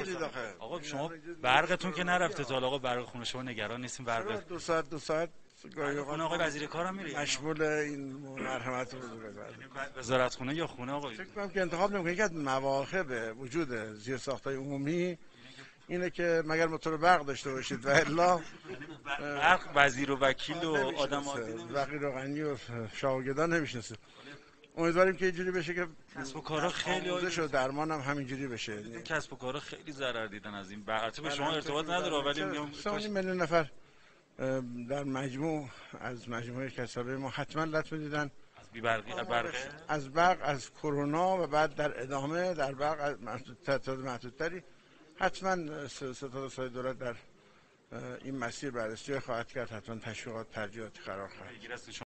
نگیرید آخه. آقا شما برقتون که نرفته تا آقا برق خونه شما نگران نیستیم برق 2 ساعت گاهی خونه آقای وزیر کارم میره مشمول این مرحمت بزرگوار وزارت خونه یا خونه آقا فکر کنم که انتخاب نمی‌کنه. یکی از مواهب وجود زیرساخت‌های عمومی اینه که مگر موتور برق داشته باشید و الا برق وزیر و وکیل و آدم عادی وقیر و غنی و شاگردان نمیشناسه. امیدواریم که اینجوری بشه که کسب و کارها خیلی آموزش و درمان هم همینجوری بشه. کسب و کارها خیلی ضرر دیدن از این البته به شما ارتباط نداره ولی میگم 3 میلیون نفر در مجموع از مجموعه کسبه ما حتما لطمه دیدن از برق از کرونا و بعد در ادامه در برق محدودتری حتما ستاد دولت در این مسیر بررسی خواهد کرد. حتما تشویقات ترجیحاتی قرار خواهد گرفت.